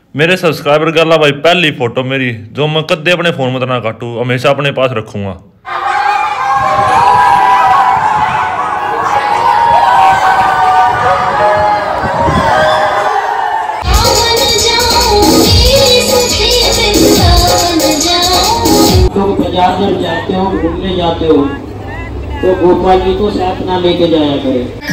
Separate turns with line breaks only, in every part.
मेरे सब्सक्राइबर गला भाई पहली फोटो मेरी जो मैं कदे अपने फोन में ना काटू, हमेशा अपने पास रखूंगा।
तो बाजार जब जाते हो घूमने जाते हो तो गोपाल जी को साथ ना लेके जाया करें।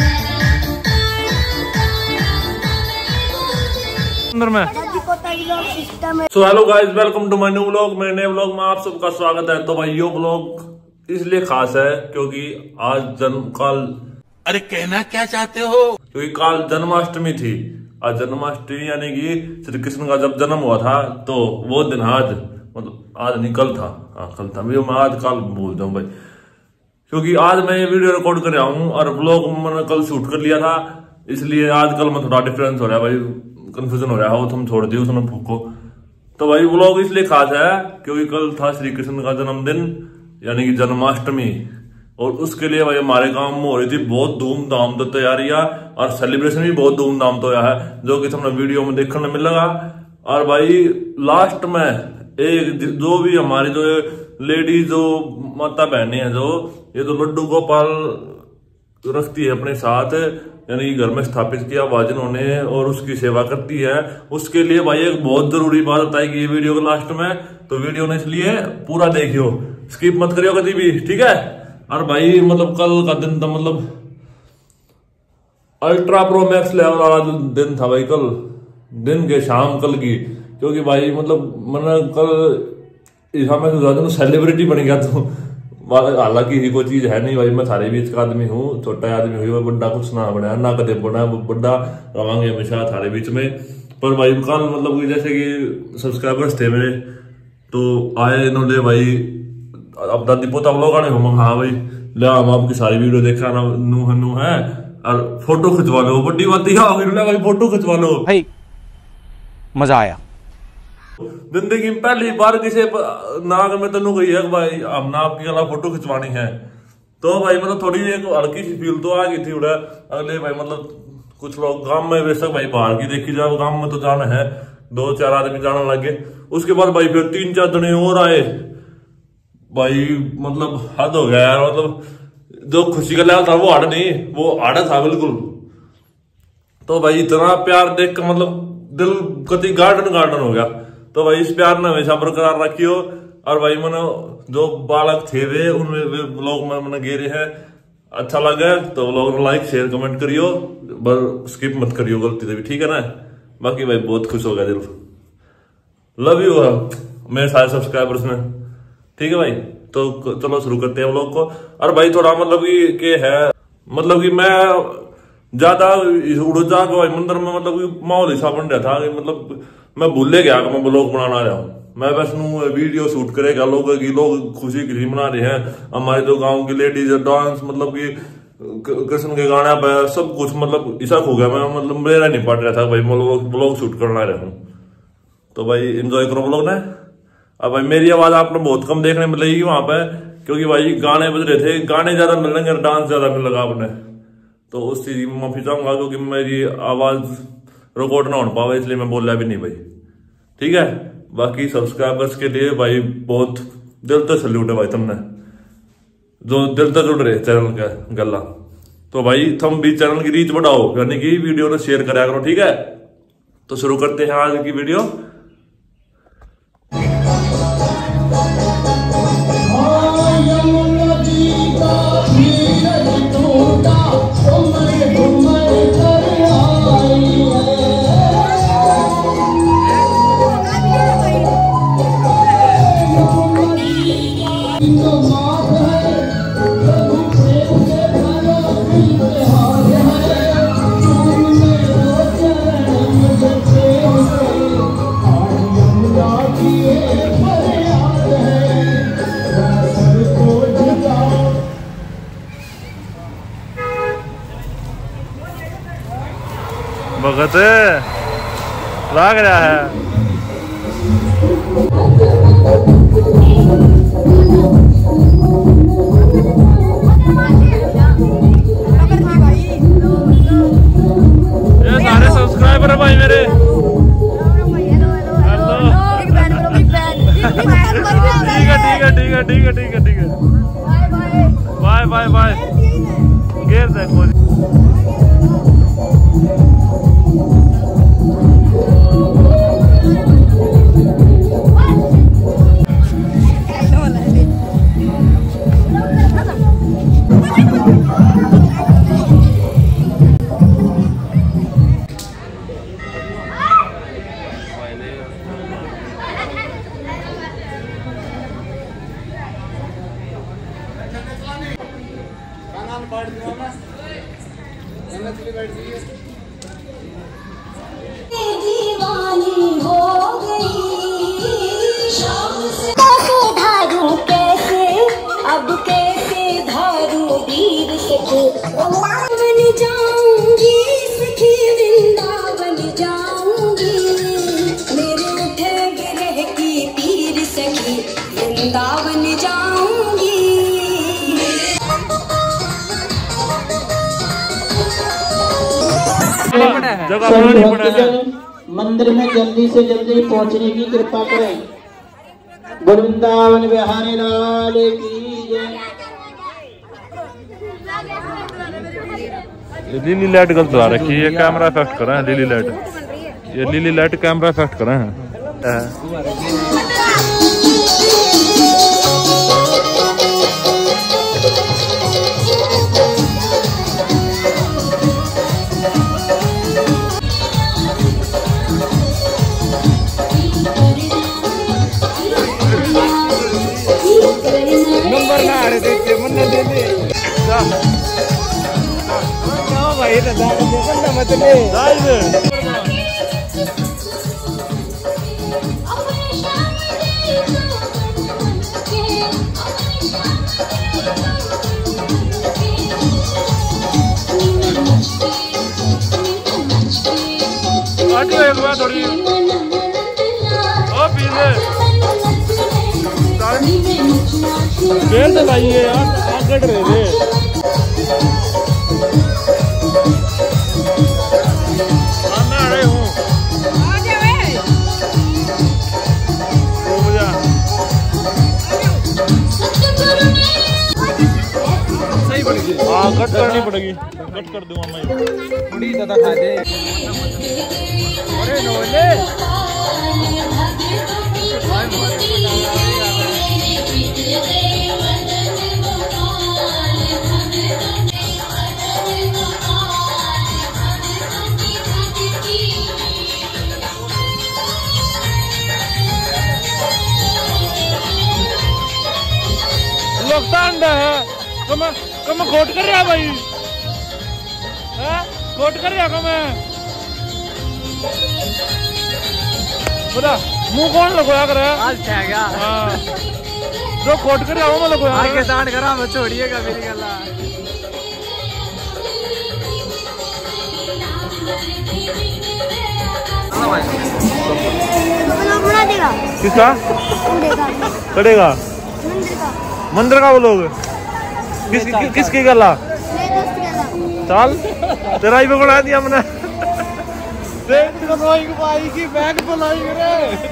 So hello guys, welcome to my new vlog. मेरे नए व्लॉग में आप सबका स्वागत है। तो भाई ये व्लॉग इसलिए खास है क्योंकि आज
अरे कहना क्या चाहते हो?
क्योंकि कल जन्माष्टमी थी। आज जन्माष्टमी यानी कि श्री कृष्ण का जब जन्म हुआ था, तो वो दिन आज मतलब आज नहीं कल था। हाँ कल था, मैं आज कल भूल जाऊं भाई, क्योंकि आज मैं ये वीडियो रिकॉर्ड कर रहा हूँ और व्लॉग मैंने कल शूट कर लिया था, इसलिए आज कल में थोड़ा डिफरेंस हो रहा है भाई, कंफ्यूजन हो रहा है। वो तुम छोड़ दियो उसने फूको। तो भाई व्लॉग इसलिए खास है क्योंकि कल था श्री कृष्ण का जन्मदिन यानी कि जन्माष्टमी, और उसके लिए भाई हमारे गांव में हो रही थी बहुत धूमधाम तो तैयारियां, और सेलिब्रेशन भी बहुत धूमधाम तो है, जो कि तुमने वीडियो में देखने मिलेगा। और भाई लास्ट में एक जो भी हमारी जो लेडीज जो माता बहनें हैं, जो ये तो लड्डू गोपाल रखती है अपने साथ, यानी घर में स्थापित किया भाजन उन्होंने, और उसकी सेवा करती है। उसके लिए भाई एक बहुत जरूरी बात बताएगी ये वीडियो के लास्ट में, तो वीडियो ने इसलिए पूरा देखियो, स्किप मत करियो कभी भी, ठीक है। और भाई मतलब कल का दिन था, मतलब अल्ट्रा प्रो मैक्स लेवल वाला दिन था भाई, कल दिन के शाम कल की, क्योंकि भाई मतलब मैंने कल सेलिब्रिटी बन गया। तो हालांकि ही कोई चीज है नहीं भाई, मैं सारे बीच का आदमी हूँ, छोटा आदमी हुई, बड़ा कुछ ना बना ना कदे बना, बड़ा रवांगे हमेशा थारे बीच में। पर भाई कल मतलब जैसे कि सब्सक्राइबर्स थे मेरे, तो आए इन्होंने भाई अब दादी पोता लोग आने हम, हाँ भाई ले हम आपकी सारी वीडियो देखा ना, नू है और फोटो खिंचवा लो, बड़ी बात यह भाई फोटो खिंचवा लो
भाई, मजा आया।
जिंदगी में पहली बार किसी नाग में तेन गई है भाई हम ना आपकी गला फोटो खिंचवानी है, तो भाई मतलब थोड़ी एक हल्की सी फील तो आ गई थी उड़ा। अगले भाई मतलब कुछ लोग गांव में वैसे भाई बाहर की देखी जाए, गांव में तो जाना है, 2-4 आदमी जाने लगे। उसके बाद भाई फिर 3-4 जने और आए भाई, मतलब हद हो गया यार। मतलब जो खुशी का लेवल था वो आड़ा नहीं, वो आड़ा था बिल्कुल। तो भाई इतना प्यार देख कर मतलब दिल कति गार्डन हो गया। तो भाई इस प्यार ने हमेशा बरकरार रखियो। और भाई मैंने जो बालक थे वे उनमें व्लॉग में मैंने गेरे हैं, अच्छा लगा तो व्लॉग लाइक शेयर कमेंट करियो, पर स्किप मत करियो गलती से भी, ठीक है ना। बाकी भाई बहुत खुश हो गया दिल, लव यू मेरे सारे सब्सक्राइबर्स ने, ठीक है भाई। तो चलो शुरू करते हैं व्लॉग को। और भाई थोड़ा मतलब कि है मतलब कि मैं ज्यादा उड़जा को मंदिर में मतलब कि माहौल हिस्सा बन रहा था, मतलब मैं भूले गया कि मैं ब्लॉग बनाना रहा हूँ। मैं बस वीडियो शूट करेगा लोग खुशी की मना रहे हैं, हमारे जो गांव की लेडीज डांस मतलब कि कृष्ण के गाने पे सब कुछ मतलब ऐसा हो गया। मैं मतलब मेरा नहीं पड़ रहा था भाई, मैं ब्लॉग शूट करना रहा हूँ। तो भाई एंजॉय करो ब्लॉग ने। अब भाई मेरी आवाज आपने बहुत कम देखने मिलेगी वहां पे, क्योंकि भाई गाने बज रहे थे, गाने ज्यादा मिलेंगे, डांस ज्यादा मिल लगा आपने, तो उस चीज में माफी चाहूंगा क्योंकि मेरी आवाज रिकॉर्ड ना हो पावे, इसलिए मैं बोल रहा भी नहीं भाई, ठीक है। बाकी सब्सक्राइबर्स के लिए भाई बहुत दिल से सल्यूट है भाई, तुमने जो दिल से जुड़ रहे चैनल का गला। तो भाई तुम भी चैनल की रीच बढ़ाओ, यानी कि वीडियो ने शेयर करा करो, ठीक है। तो शुरू करते हैं आज की वीडियो। भगत लाग रहा है। ये सारे सब्सक्राइबर है भाई मेरे। बाय बाय बाय गेर देखो
दीवानी हो गई शाम से धारू कैसे अब कैसे धारू वीर सखी वृंदावन जाऊंगी सखी वृंदावन जाऊंगी मेरे उठे गिरह की पीर सखी वृंदावन जाऊंगी
मंदिर में जल्दी से जल्दी पहुंचने की कृपा करें। वृंदावन बिहारी लाल की जय।
लीली लाइट गलत आ रखी है, कैमरा इफेक्ट करा है लीली लाइट, ये लीली लाइट कैमरा इफेक्ट करा है।
नंबर ना आ रहे थे मुन्ना दे दे भाई दादा देखना मत ले
थोड़ी ओ पीले बेल दबाइए यार, आग कट रहे थे। मैं आ रही हूँ सही पड़ेगी। हाँ कट करनी पड़ेगी, कट कर दूंगा मैं।
थोड़ी ज्यादा खा दे। अरे नोले
लोकतांड है कम खोट कर रहा भाई है, खोट कर रहा कम मुंह कौन लगोया कर
आज क्या
हाँ जो खोट कर रहा हूँ मैं लगोया
आगे दांड करा मैं छोड़िएगा मेरी गला
किसका करेगा मंदिर का वो लोग किसकी गला चाल तेरा ही पकड़ा दिया हमने
भाई की बैग बुलाई रे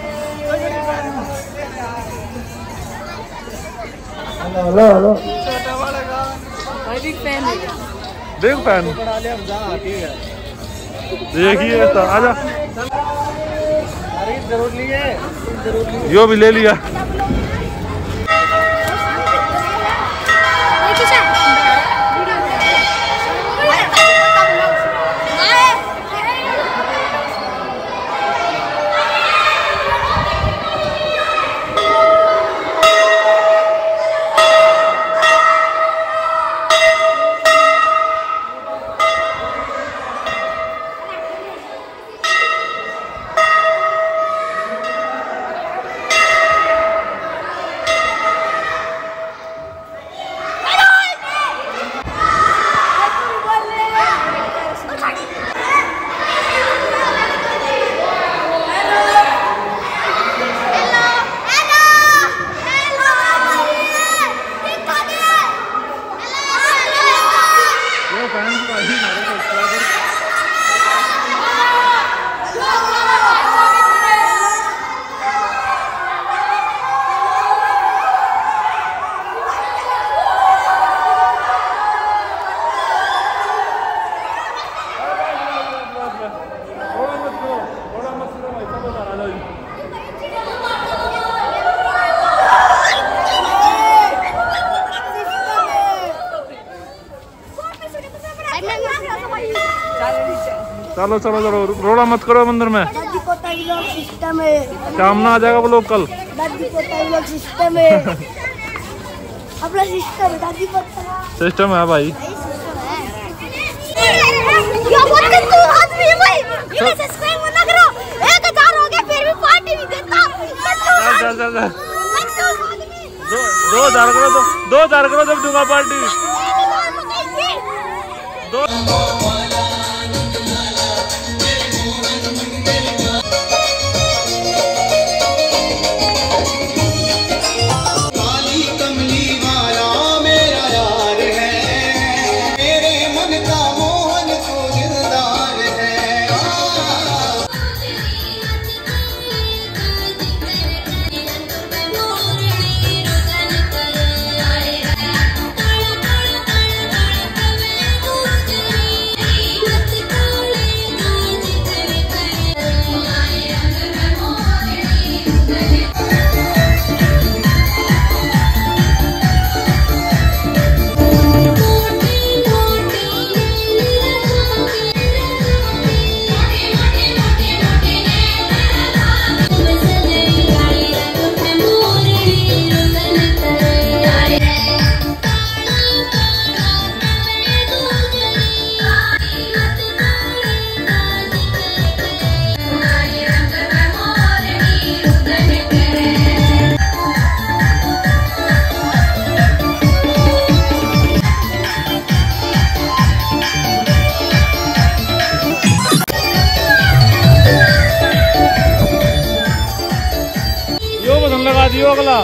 हेलो हेलो छोटा वाला का बिग फैन
बिग फैन
पकड़ा ले हम जा ठीक है
देखिए आजा
अरे जरूर लिए
यो भी ले लिया चलो चलो चलो, रोड़ा मत करो मंदिर में।
दादी पोता ही लोग सिस्टम है।
शाम ना आ जाएगा वो लोग कल।
दादी पोता ही लोग सिस्टम है। अपना सिस्टम है दादी पोता।
सिस्टम है भाई।
क्या बात कर तू आदमी भाई? ये सब्सक्राइब मत करो। 1000 हो गया फिर भी पार्टी नहीं देता।
चल चल चल 2000 करो तो 2000 करो जब दूंगा पार्टी।
काली कमली वाला मेरा यार है, मेरे मन का मोहन तो दिलदार है।
यो बटन लगा दियो अगला।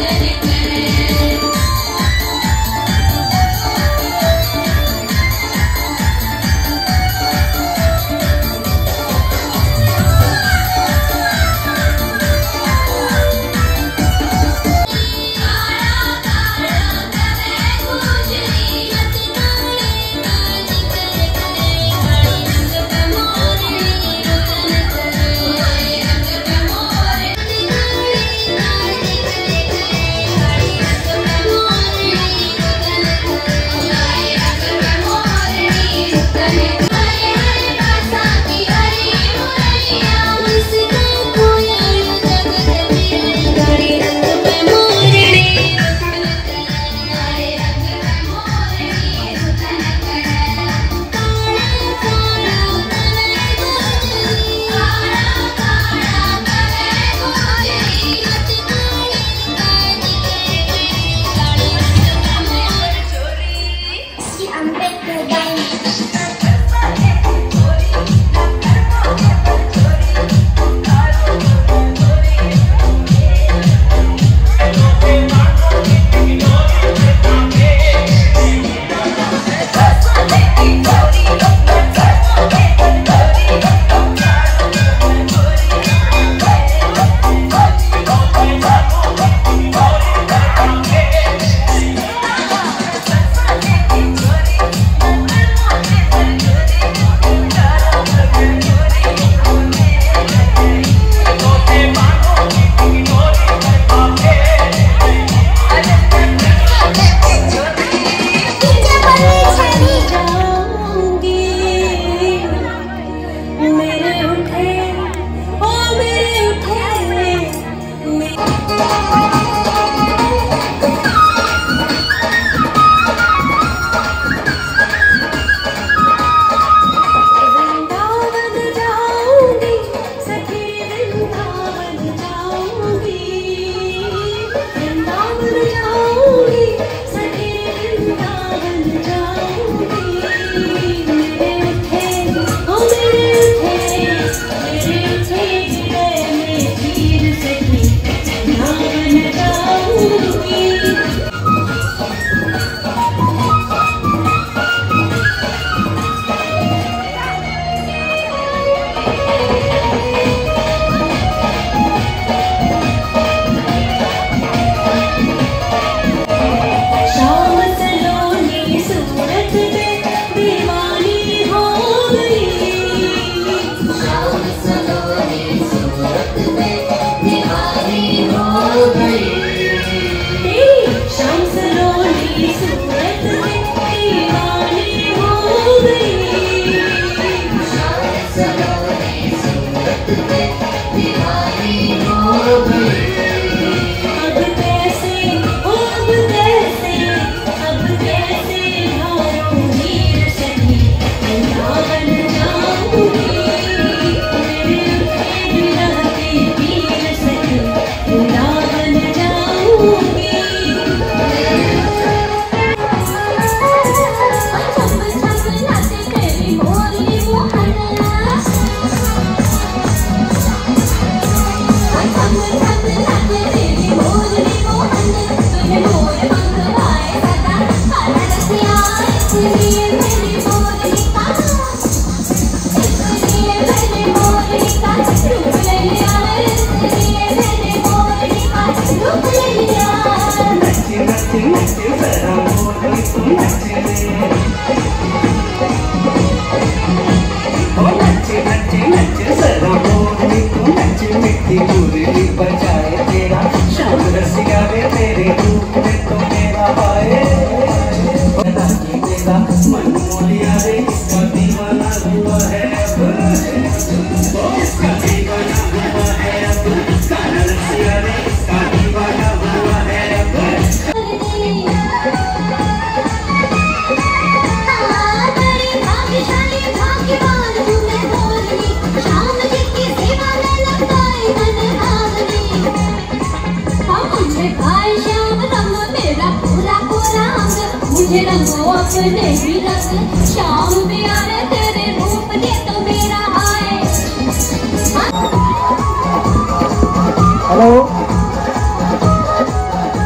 हेलो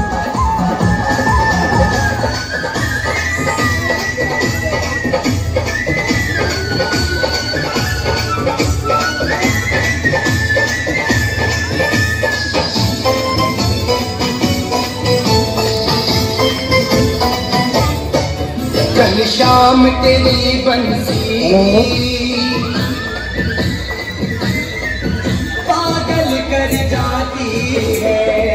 शाम तेरी बंसी पागल कर जाती है।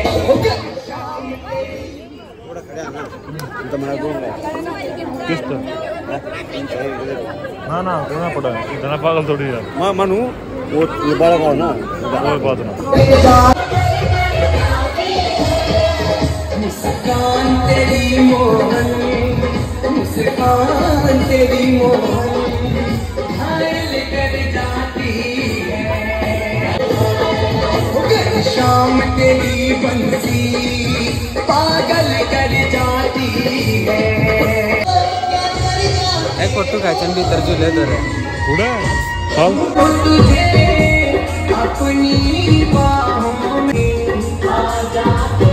ना ना करना पड़ा है, इतना पागल थोड़ी है।
मैं मनू वो बड़ा कौन ना
कोई बात ना।
मुस्कान तेरी मोहन, मुस्कान तेरी मोहन घायल कर जाती है। शाम तेरी बंसी पागल कर जाती है।
एक फोटो खाचन भीतर जो ले दे
उड़ा चल
तुझे अपनी बाहों में आ जाते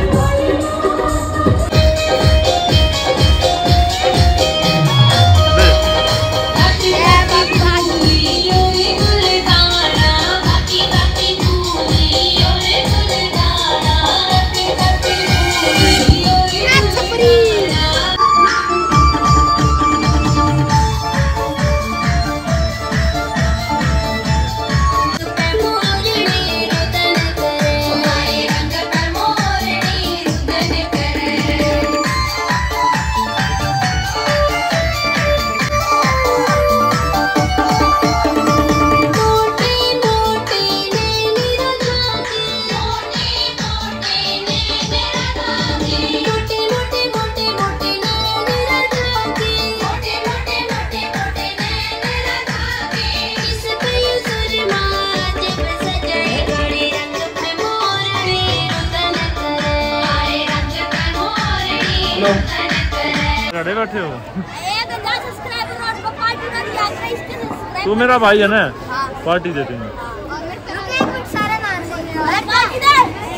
खड़े बैठे हो।
1000 सब्सक्राइबर और पार्टी कर दिया अगर इसके सब्सक्राइब
तू मेरा भाई है ना, पार्टी देते हैं।
कुछ सारा नाम बोल अरे पार्टी दे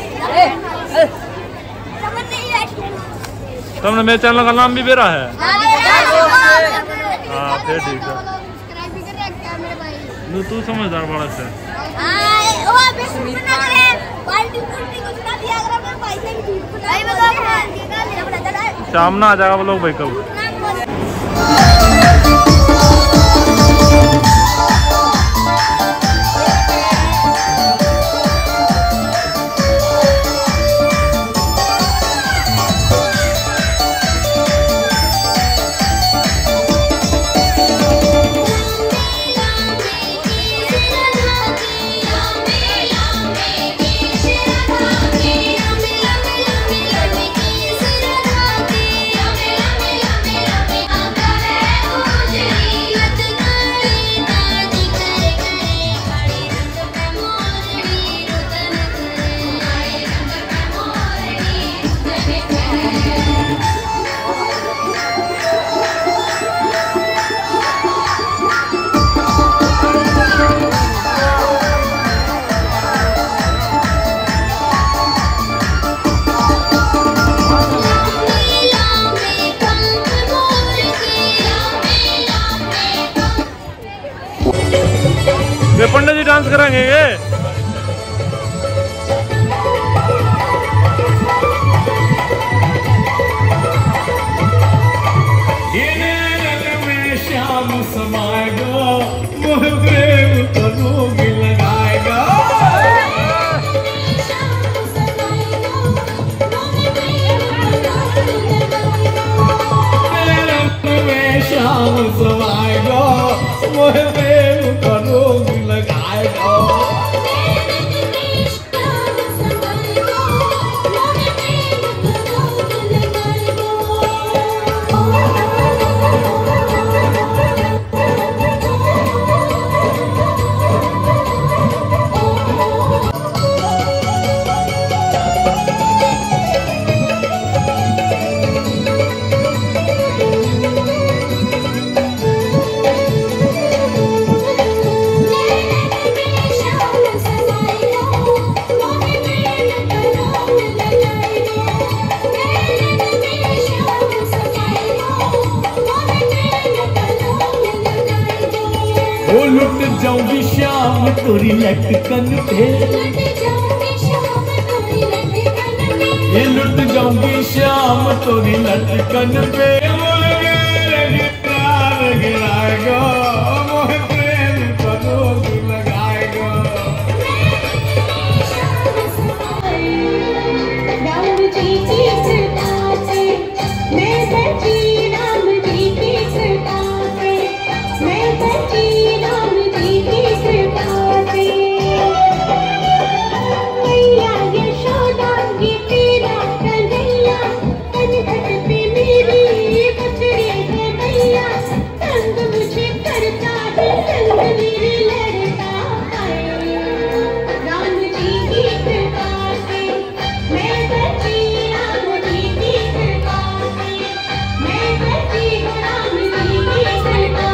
समझ नहीं है।
तुमने मेरे चैनल का नाम भी मेरा है।
हाँ
फिर ठीक है।
सब्सक्राइब भी कर रखा है मेरे भाई।
तू समझदार बड़ा से।
वो बेस्ट बना करे पार्टी कुछ ना दिया अगर मैं पैसे भी झूठ बोला भाई बताओ मेरा बड़ा दादा
शाम ना आ जाएगा वो लोग भाई कब। ये पंडित जी डांस कराएंगे ये।
शाम समाएगा मोह प्रेम को रोग लगाएगा। शाम समाएगा मोह प्रेम को रोग लगाएगा। लुट जाऊंगी शाम तोरी लटकन पे, ये लुट जाऊंगी शाम तोरी लटकन पे।
नरघट पे मेरी बकरी है मैया, तंग मुझे करता है संग मेरे लड़का है। राम जी की कृपा से मैं बची, राम जी की कृपा से मैं बची, राम जी की कृपा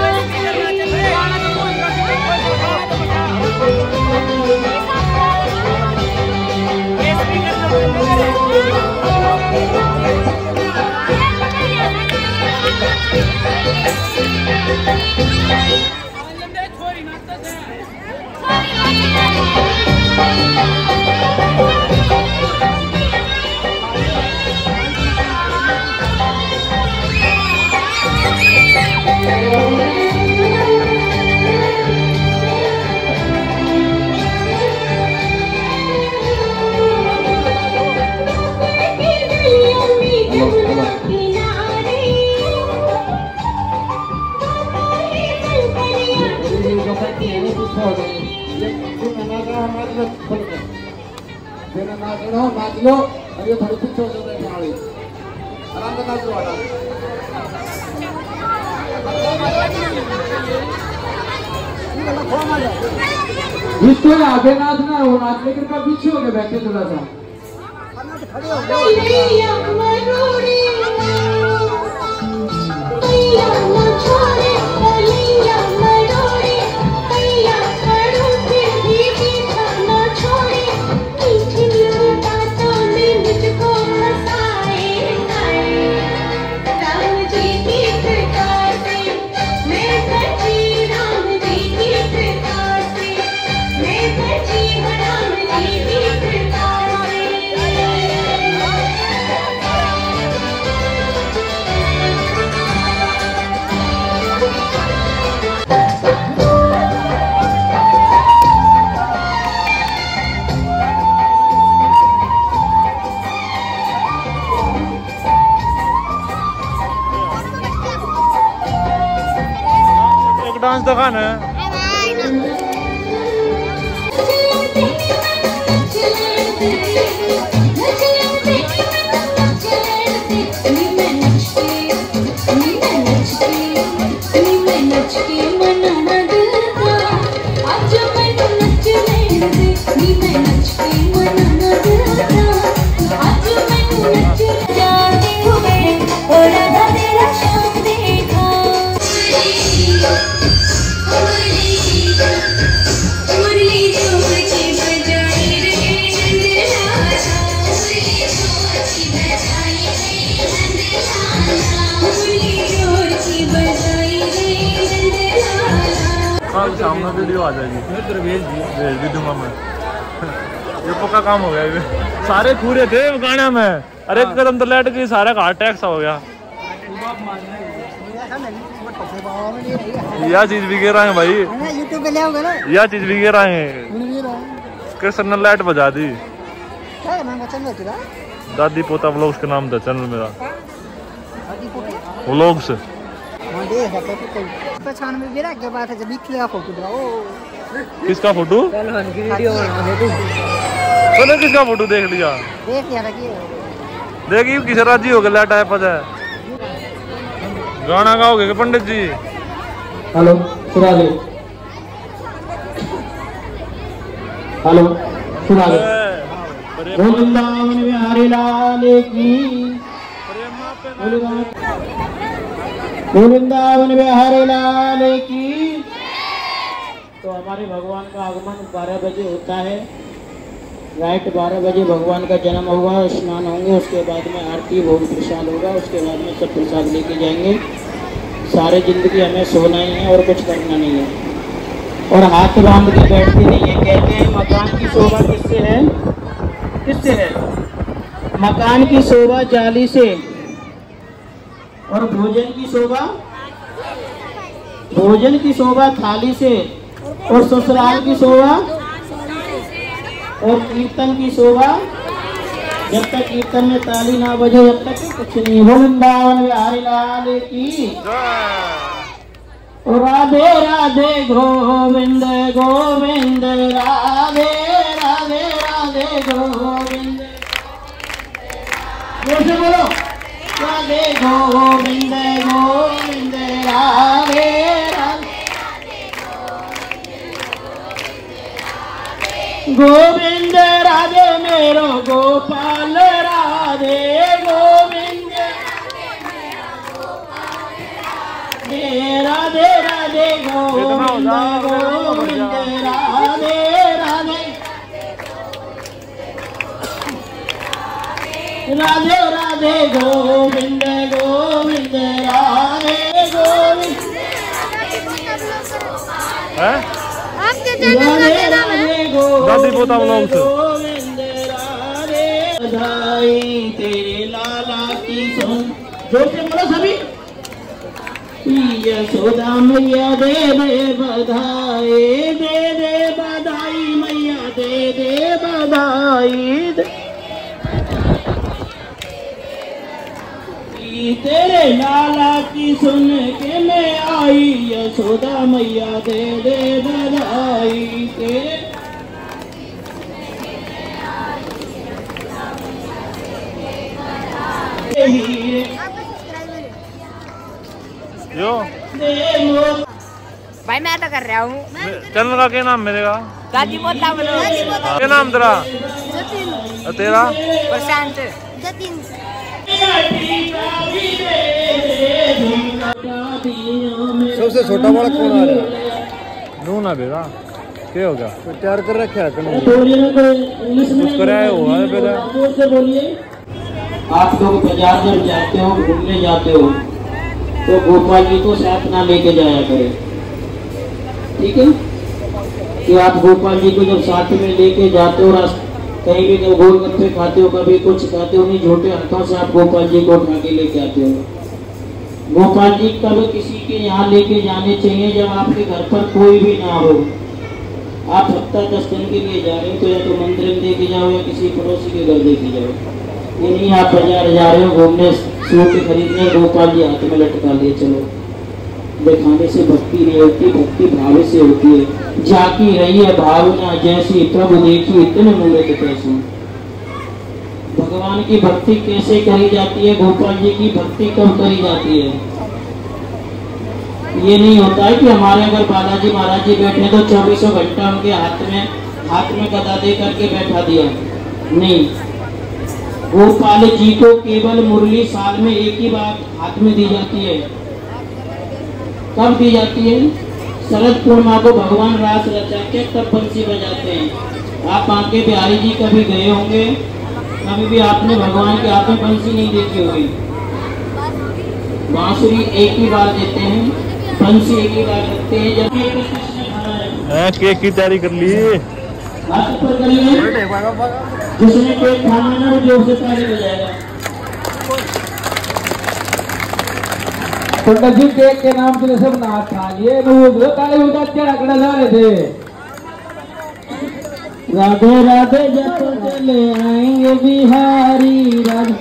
नाच लो और ये थोड़ी पीछे हो जाए आराम से नाच लो जिसको आगे नाचना है वो नाच लेकर का पीछे हो गए बैठे थोड़ा सा
डांस दिखाना है। सामने वीडियो आ जाएगी, भेज भी दूंगा मैं। ये पक्का काम हो गया। ये सारे खूरे थे गाने में, अरे कदम तो लेट गई, सारा का टैक्स हो गया। यह चीज भी गिर रहा है भाई,
यूट्यूब पे ले आओगे ना,
यह चीज भी गिर रहे हैं। कृष्ण ने लाइट बजा दी। दादी पोता व्लॉग्स के नाम था चैनल मेरा, व्लॉग्स। किसका फोटो? तो किसका फोटो देख लिया देखिए किस राजी हो गया लाइट आया पता है। गाना गाओगे क्या पंडित जी?
हेलो सुना दे, हेलो सुना दे। वृंदावन बिहारी लाल की, वृंदावन बिहारी लाल की। तो हमारे भगवान का आगमन 12 बजे होता है, राइट 12 बजे भगवान का जन्म होगा, स्नान होंगे, उसके बाद में आरती भोग प्रसाद होगा, उसके बाद में सब प्रसाद लेके जाएंगे। सारे जिंदगी हमें सोना ही है और कुछ करना नहीं है, और हाथ बांध के बैठते नहीं है। कहते हैं मकान की शोभा किससे है? किससे है? मकान की शोभा जाली से, और भोजन की शोभा, भोजन की शोभा थाली से, और ससुराल की शोभा, और कीर्तन की शोभा जब तक कीर्तन में ताली ना बजे जब तक कुछ नहीं। वृंदावन बिहारी लाल की। राधे राधे गोविंद गोविंद, राधे राधे राधे गोविंद। बोलो राधे गोविंद गोविंद राधे गोविंद राधे मेरो गोपाल राधे गोविंद राधे राधे गोविंद गोविंद राधे राधे राधे राधे गोविंद गोविंद राधे गोविंद राधे राधे गोविंद गोविंद राधे बधाई तेरे लाला की सुन जोर से बोलो सभी यशोदा मैया दे दे बधाई मैया दे दे बधाई तेरे लाला की सुन के मैं आई यशोदा मैया दे दे बधाई तेरे
यो
भाई मैं तो कर रहा हूँ।
चैनल का क्या नाम मेरे का?
गाजी बोलता बोलो।
क्या नाम तेरा? तेरा?
प्रशांत। जतिन।
सबसे छोटा बड़ा कौन आ रहा है?
नू ना बेटा क्या हो गया?
तो तैयार कर रखा है
कुछ कराया हुआ है पहले।
आप लोग बाजार जब जाते हो घूमने जाते हो तो गोपाल जी को साथ ना लेके जाया करें, ठीक है? कि आप गोपाल जी को जब साथ में लेके जाते हो कहीं भी जब गोलगप्पे खाते हो कभी कुछ खाते हो नहीं झूठे हाथों से आप गोपाल जी को उठा के लेके आते हो। गोपाल जी कभी किसी के यहाँ लेके जाने चाहिए जब आपके घर पर कोई भी ना हो। आप हफ्ता 10 दिन के लिए जा रहे हो तो या तो मंदिर में लेके जाओ या किसी पड़ोसी के घर लेके जाओ। ये नहीं आप बाजार जा रहे हो घूमने सूट खरीदने गोपाल जी हाथ में लटका लिए चलो। दिखाने से भक्ति नहीं होती, भक्ति भाव से होती है। जाकी रही है भावना जैसी प्रभु देखी इतने मूर्त कैसे। भगवान की भक्ति कैसे करी जाती है, गोपाल जी की भक्ति कब करी जाती है? ये नहीं होता है कि हमारे अगर बालाजी महाराज जी बैठे तो 24 घंटा उनके हाथ में गदा दे करके बैठा दिया, नहीं। गोपाल जी को केवल मुरली साल में एक ही बार हाथ में दी जाती है। कब दी जाती है? शरद पूर्णिमा को भगवान रास रचा के तब बंसी बजाते हैं। आप आके बिहारी जी कभी गए होंगे, कभी भी आपने भगवान के हाथ में बंसी नहीं देखी होगी। बांसुरी एक ही बार देते हैं, बंसी एक ही बार रखते हैं। जब
केक की तैयारी कर ली,
हाथ ऊपर करिए। जिसने केक खाना ना वो जोर से ताली बजाएगा।
पंडित जी केक के नाम से सब नाच खा लिए वो ताली उठा चढ़ा जा रहे थे।
राधे राधे जब चले आएंगे बिहारी राधे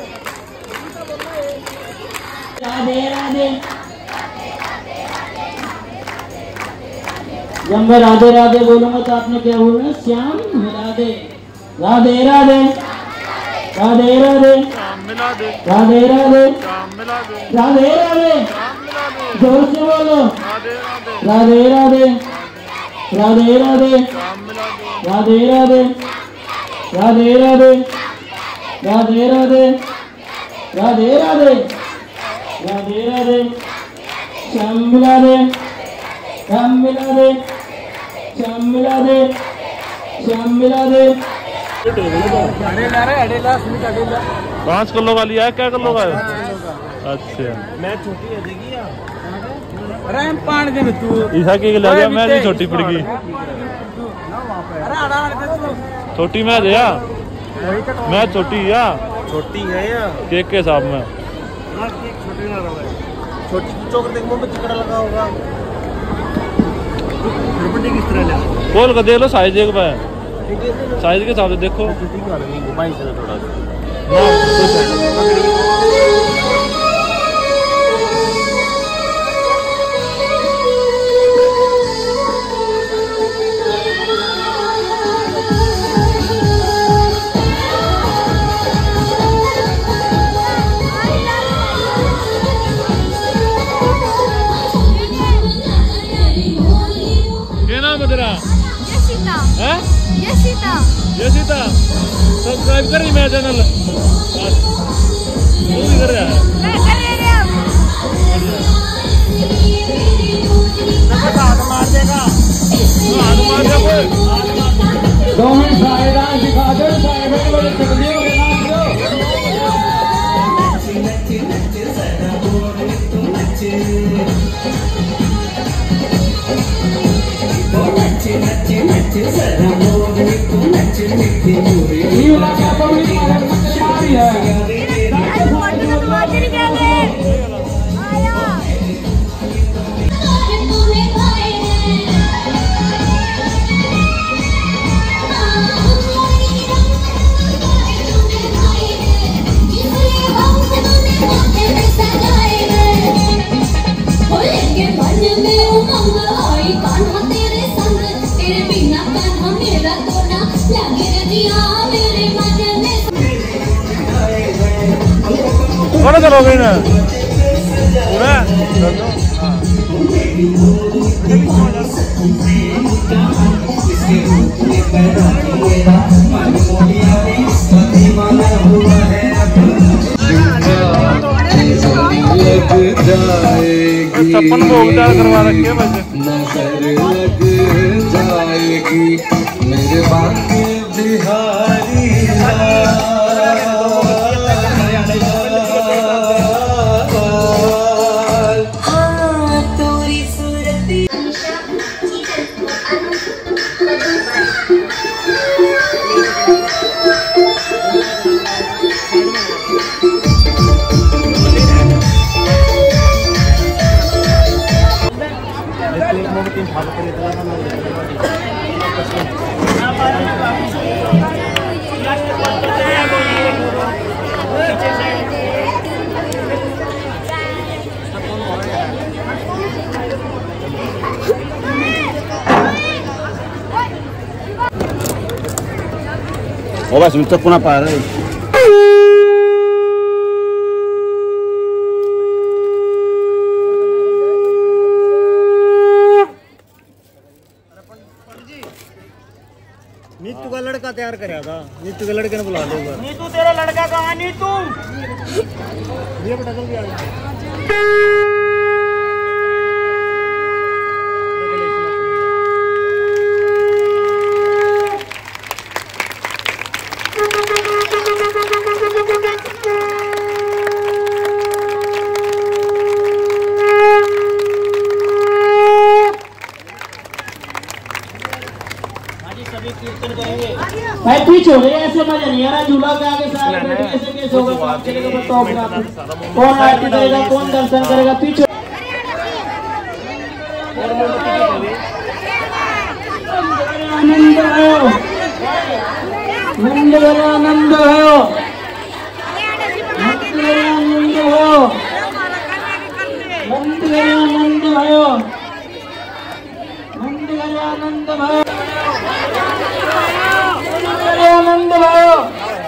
राधे। जब मैं राधे राधे बोलूंगा तो आपने क्या बोलना? श्याम राधे राधे राधे राधे राधे राधे राधे राधे राधे। जोर से बोलो राधे राधे राधे राधे राधे राधे राधे राधे राधे राधे राधे राधे राधे राधे। श्याम मिला दे, श्याम मिला दे, श्याम मिला दे, श्याम मिला दे।
5 किलो वाली है, क्या किलो का है? अच्छा
मैं छोटी है देखी अरे पान दे तू
ईसा की ले गया, मैं नहीं छोटी पड़ गई। छोटी मैं दे या मैं छोटी या
छोटी है या
केक के हिसाब में
छोटी ना रहा है। छोटी चोकर देख मुंह में चिकड़ा लगा होगा। रुपये किस तरह ले
खोल कर देख लो साइज एक बार, साइज के हिसाब से देखो।
छोटी का नहीं घुमाई से थोड़ा सा
सब्सक्राइब कर रही मेरा चैनल भी कर रहा है
मार देगा
दो मिनट साइडा दिखा दो साइडा के बड़े चकली हो गए नाच दो ये वाला क्या पब्लिक मारी है
कौन करोगे ना पूरा छप्पन को उपचार करवा रखे वैसे
नजर लग जाएगी मेरे बाकी Bihari
Oh, bas, minta pun apa?
Neetu का लड़का तैयार कराया था। नीतू के लड़के ने बुला लो। नीतू तेरा लड़का कहाँ? नीतू ये बेटा जल्दी आ जा। भाई पीछे हो गए ऐसे मजा नहीं आ रहा। झूला के आगे सारे बैठ के कैसे होगा? काम चलेगा बताओ अपना। कौन आरती करेगा, कौन दर्शन करेगा? पीछे आनंद हो, आनंद हो, आनंद हो, आनंद हो, आनंद हो, आनंद भयो, आनंद भयो।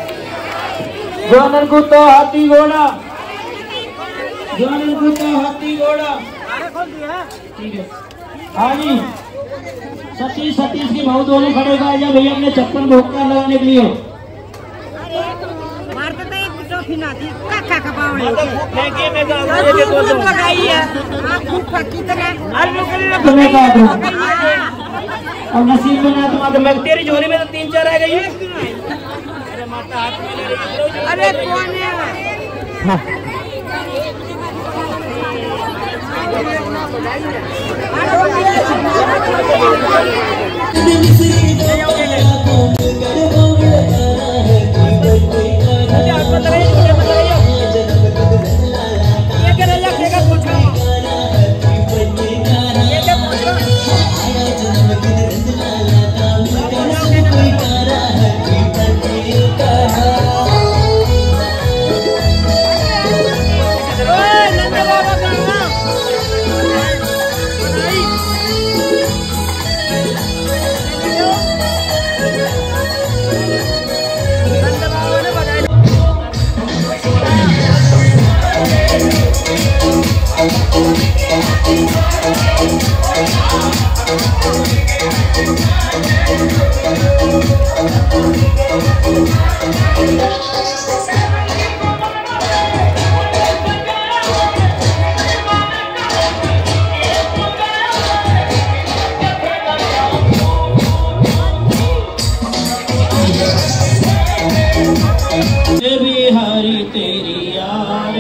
जोनर को तो हाथी घोड़ा, जोनर को तो हाथी घोड़ा। ठीक है, हाँ जी। सतीश की भाव दोनों खड़े हो गए भैया अपने 56 भोग का लगाने के लिए। और नसीब में ना तुम्हारे मैं तेरी झोली में तो 3-4 आ गई है। अरे कौन है?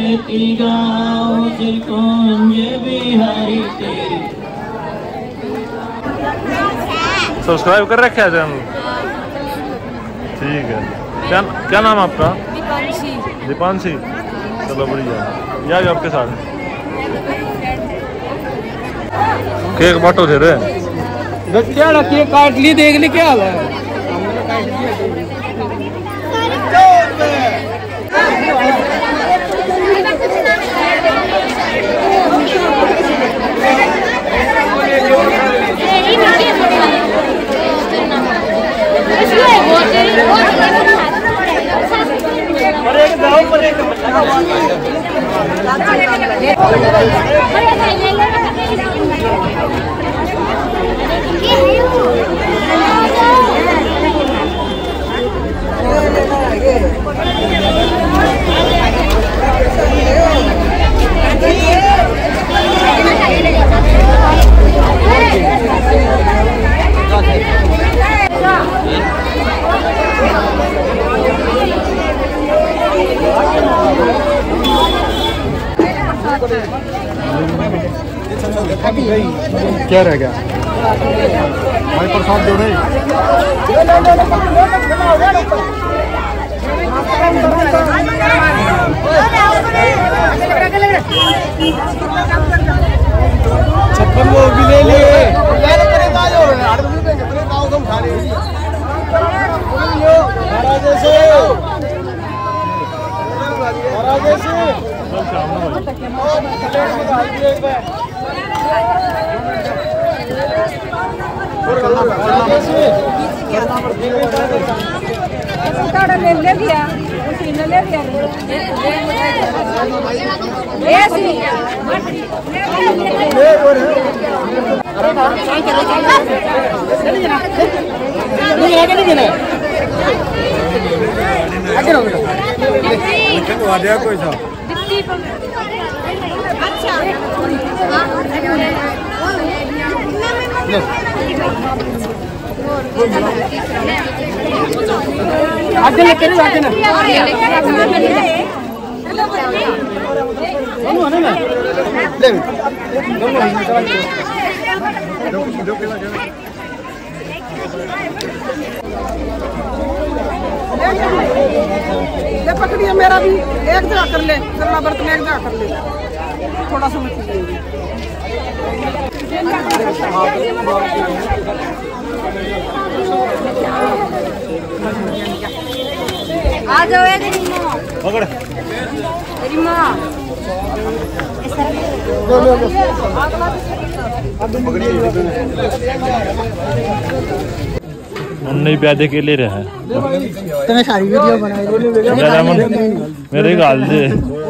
लेती गाओ श्री कुंज बिहारी तेरी।
सब्सक्राइब कर रखा है चैनल? ठीक है। क्या नाम आपका? दीपांशी। चलो बढ़िया। या भी आपके साथ केक बांटो थे रे।
क्या रखिए काट ली, देख ली क्या हाल है। क्या रह गया भाई? प्रसाद दो रहे। छप्पन वो भी ले लिए।
ले लिया उसी ने ले लिया
कोई सा आगे लेके नहीं आगे ना
पकड़िए मेरा भी एक जगह कर ले, करना बर्तन एक जगह कर ले, थोड़ा सा
आ जाओ तेरी माँ।
पकड़
तेरी माँ
नहीं प्यादे के ले रहा है।
तुम्हें सारी वीडियो बनाई
मेरे गाल दे।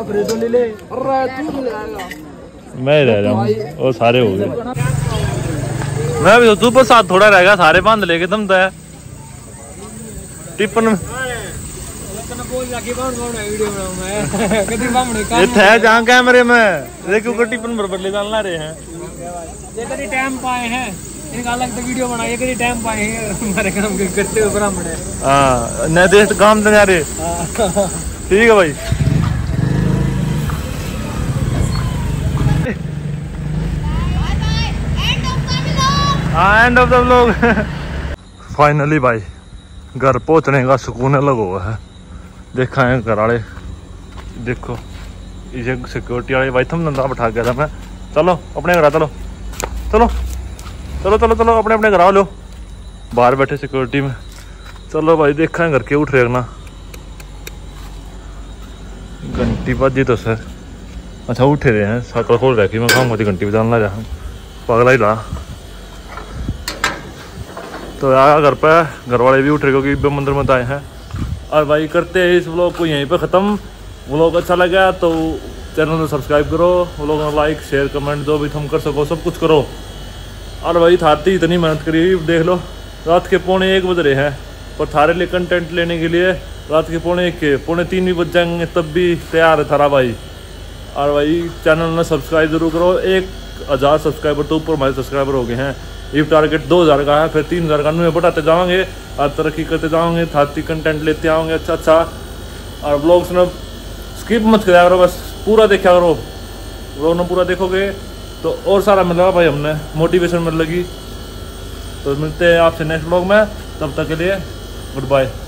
मैं रह रहा हूँ और सारे हो गए। मैं भी तू पर साथ थोड़ा रहेगा, सारे बांध लेके तुम तो टिप्पन जहाँ कैमरे में देखो टिप्पन बरबर ले डालना रहे हैं।
टाइम पाए हैं इनका अलग तो वीडियो बनाइए कभी टाइम पाए हैं हमारे काम करते हुए ब्राह्मण है।
हाँ न देश काम तो रहे। ठीक है भाई। हाँ end of the vlog. Finally भाई घर पहुंचने का सुकून अलग हुआ है। देखा है घर वाले, देखो ये सिक्योरिटी वाले भाई थम धंधा बैठा गया था मैं। चलो अपने घर चलो चलो चलो चलो चलो अपने अपने घर आओ लो। बाहर बैठे सिक्योरिटी में। चलो भाई देखा है घर के उठ रहे ना। घंटी बजी तो सर अच्छा उठे रहे हैं। साकल खोल रखी मैं खाऊंगा घंटी बजाना जा पागला ही ला। तो आया घर पे, घर वाले भी उठ रहे क्योंकि मंदिर में आए हैं। और भाई करते हैं इस व्लॉग को यहीं पे ख़त्म। व्लॉग अच्छा लगा तो चैनल को सब्सक्राइब करो, व्लॉग में लाइक शेयर कमेंट जो भी तुम कर सको सब कुछ करो। और भाई थाती इतनी मेहनत करी देख लो, रात के 2:45 बज रहे हैं पर थारे लिए कंटेंट लेने के लिए रात के 2:45 3:45 भी बज जाएंगे तब भी तैयार है थारा भाई। और भाई चैनल में सब्सक्राइब जरूर करो। 1000 सब्सक्राइबर तो ऊपर हमारे सब्सक्राइबर हो गए हैं। ये टारगेट 2000 का है, फिर 3000 का में बढ़ाते जाओगे और तरक्की करते जाओगे। थाती कंटेंट लेते आओगे अच्छा अच्छा। और ब्लॉग्स में स्किप मत करा करो, बस पूरा देखा करो, व्लॉग में पूरा देखोगे तो और सारा मिलेगा भाई, हमने मोटिवेशन मिल लगी। तो मिलते हैं आपसे नेक्स्ट व्लॉग में, तब तक के लिए गुड बाय।